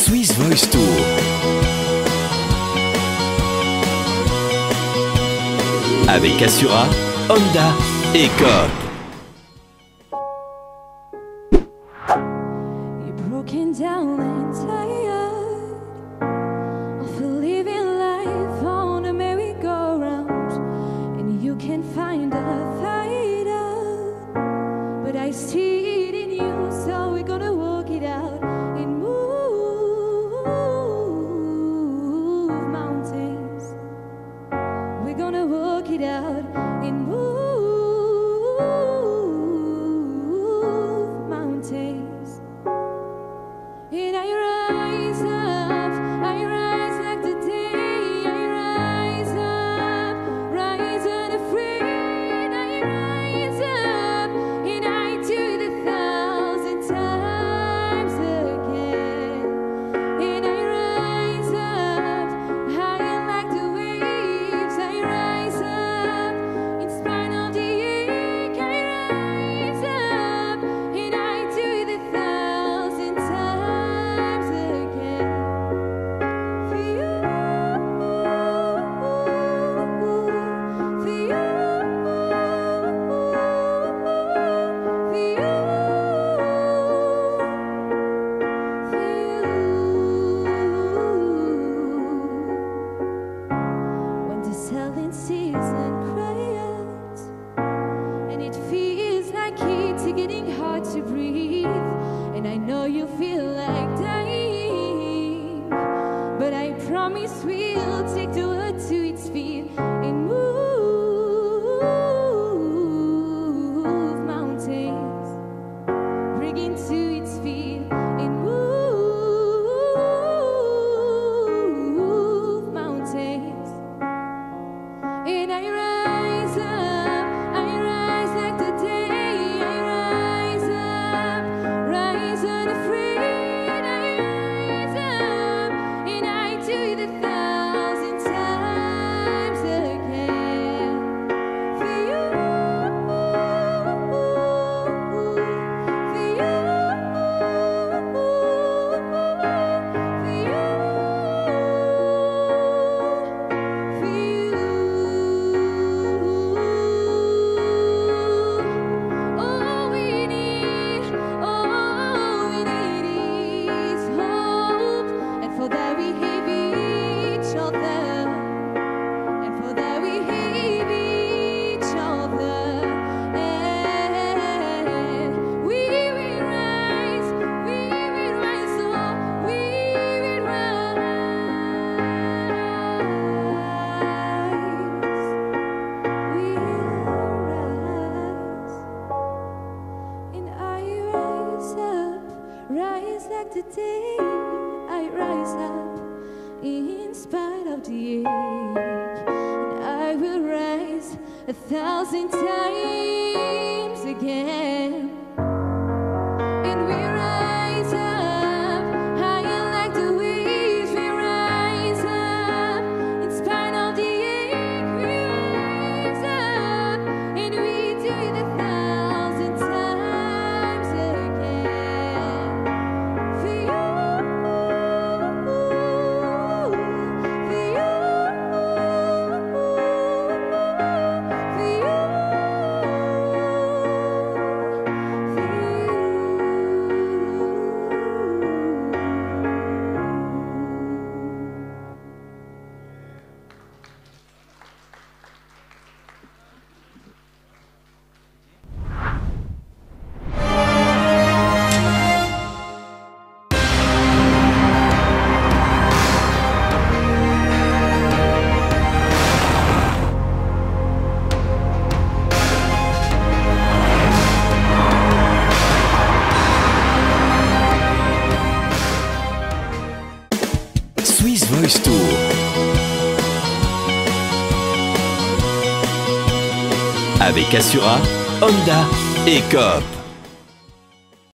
Swiss Voice Tour. Avec Assura, Honda et Coop. You're broken down and tired of living life on a merry-go-round, and you can find a fighter, but I see it in you, so we're gonna work it out and move mountains. We're gonna work it out and move mountains. And I rise up like the day. I rise up, rise unafraid. I rise up, and I do it 1,000 times again. And I rise up, higher like the waves. I rise up, in spite of the ache. I rise up, and I do it 1,000 times again. For you, for you, when the selling season cries and it feels like it's getting hard to breathe, and I know you feel like dying, but I promise we'll take the world to its feet and move mountains. Bring it to its feet and move mountains. And I rise like the day. I rise up, rise unafraid. I rise up, and I do it 1,000 times again. For you, for you, all we need is hope, and for that we have each other, and for that we have each other, and we will rise, oh, we will rise, we will rise, and I rise like the day. I rise up in spite of the ache, and I will rise 1,000 times again. And we rise up, higher like the waves. We rise up, in spite of the ache. We rise up, and we do it 1,000 times again. For you, for you, for you, Swiss Voice Tour. Avec Assura, Honda et Coop.